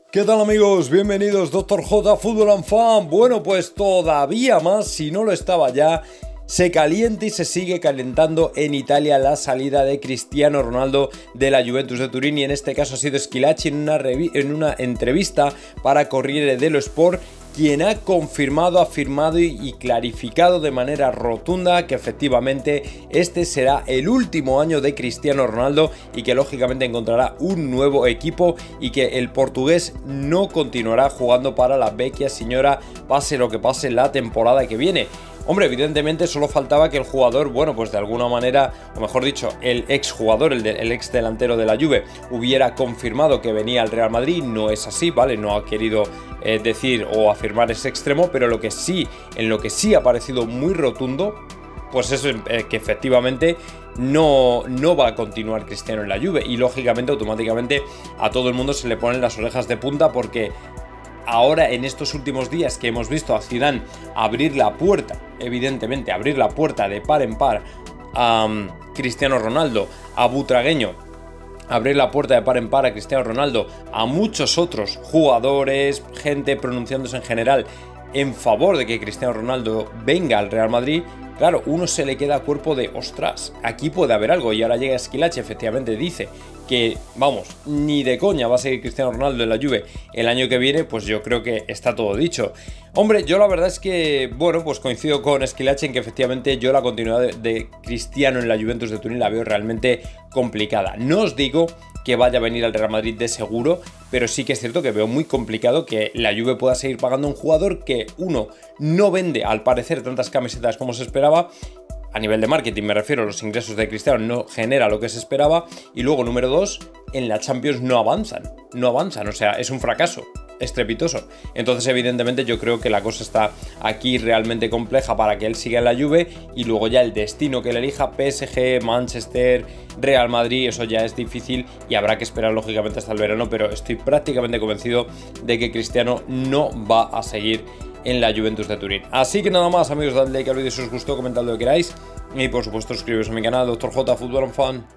¿Qué tal amigos? Bienvenidos Dr. J Fútbol and Fan. Bueno, pues todavía más, si no lo estaba ya, se calienta y se sigue calentando en Italia la salida de Cristiano Ronaldo de la Juventus de Turín, y en este caso ha sido Schillaci en una entrevista para Corriere dello Sport quien ha confirmado, afirmado y clarificado de manera rotunda que efectivamente este será el último año de Cristiano Ronaldo y que lógicamente encontrará un nuevo equipo y que el portugués no continuará jugando para la vecchia señora, pase lo que pase la temporada que viene. Hombre, evidentemente solo faltaba que el jugador, bueno, pues de alguna manera, o mejor dicho, el exjugador, el ex delantero de la Juve, hubiera confirmado que venía al Real Madrid. No es así, ¿vale? No ha querido decir o afirmar ese extremo, pero en lo que sí ha parecido muy rotundo, pues es que efectivamente no va a continuar Cristiano en la Juve. Y lógicamente, automáticamente, a todo el mundo se le ponen las orejas de punta porque ahora, en estos últimos días que hemos visto a Zidane abrir la puerta, evidentemente abrir la puerta de par en par a Cristiano Ronaldo, a Butragueño, abrir la puerta de par en par a Cristiano Ronaldo, a muchos otros jugadores, gente pronunciándose en general en favor de que Cristiano Ronaldo venga al Real Madrid, claro, uno se le queda a cuerpo de ostras, aquí puede haber algo. Y ahora llega Schillaci, efectivamente dice que, vamos, ni de coña va a seguir Cristiano Ronaldo en la Juve el año que viene. Pues yo creo que está todo dicho. Hombre, yo la verdad es que, bueno, pues coincido con Schillaci en que efectivamente yo la continuidad de Cristiano en la Juventus de Turín la veo realmente complicada. No os digo que vaya a venir al Real Madrid de seguro, pero sí que es cierto que veo muy complicado que la Juve pueda seguir pagando a un jugador que, uno, no vende al parecer tantas camisetas como se esperaba. A nivel de marketing me refiero, los ingresos de Cristiano no genera lo que se esperaba. Y luego, número dos, en la Champions no avanzan, o sea, es un fracaso estrepitoso. Entonces, evidentemente, yo creo que la cosa está aquí realmente compleja para que él siga en la Juve, y luego ya el destino que él elija, PSG, Manchester, Real Madrid, eso ya es difícil y habrá que esperar lógicamente hasta el verano, pero estoy prácticamente convencido de que Cristiano no va a seguir en la Juventus de Turín. Así que nada más amigos, dadle like al vídeo si os gustó, comentad lo que queráis y por supuesto suscribiros a mi canal Dr. J Fútbol and Fan.